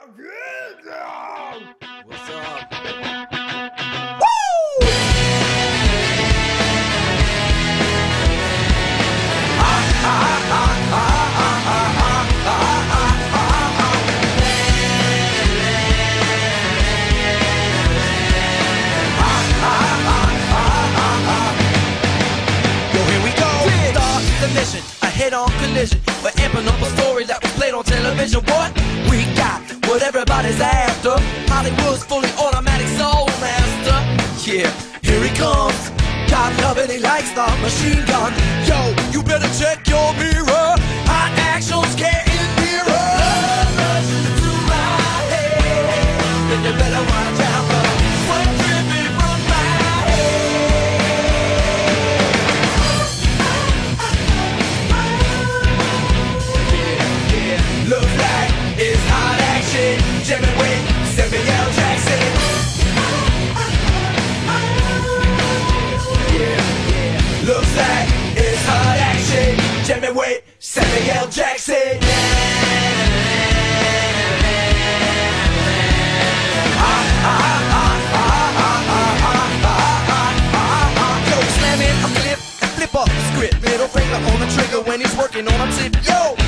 What's up? A head-on collision. We're amping up a story that was played on television. What? We got what everybody's after. Hollywood's fully automatic soul master. Yeah, here he comes. God love it, he likes the machine gun. Yo, you better check your mirror. Hot action's getting nearer. Blood rushes to my head. Then you better watch out for what's dripping from my head. Looks like it's hot action. Jimmy Wayne, Samuel Jackson. Yeah. Looks like it's hot action. Jimmy Wayne, Samuel Jackson. Yo, slamming a clip and flip up the script. Middle finger on the trigger when he's working on a tip. Yo.